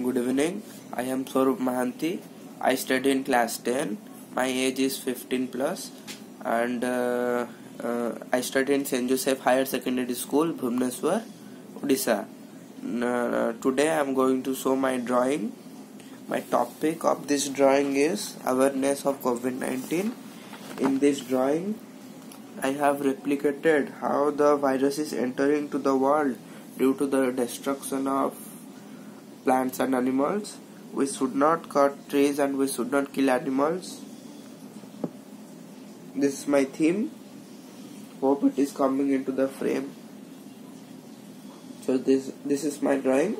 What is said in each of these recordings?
Good evening. I am Swarup Mahanti. I study in class 10. My age is 15 plus, and I study in St. Joseph Higher Secondary School, Bhubaneswar, Odisha. Today I am going to show my drawing. My topic of this drawing is awareness of COVID-19. In this drawing, I have replicated how the virus is entering to the world due to the destruction of plants and animals. We should not cut trees and we should not kill animals. This is my theme. Hope it is coming into the frame. So this is my drawing.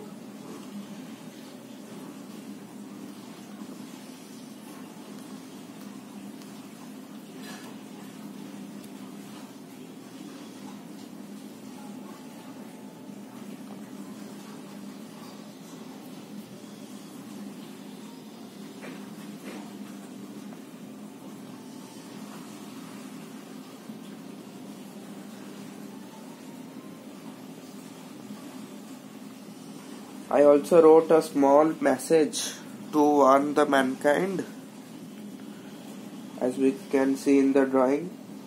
I also wrote a small message to warn the mankind, as we can see in the drawing.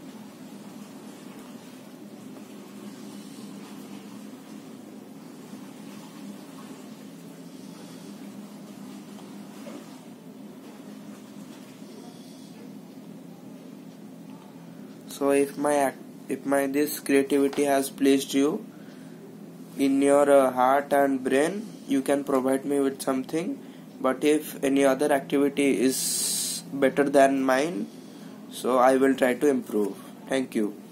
So if this creativity has pleased you in your heart and brain, you can provide me with something. But if any other activity is better than mine, so I will try to improve. Thank you.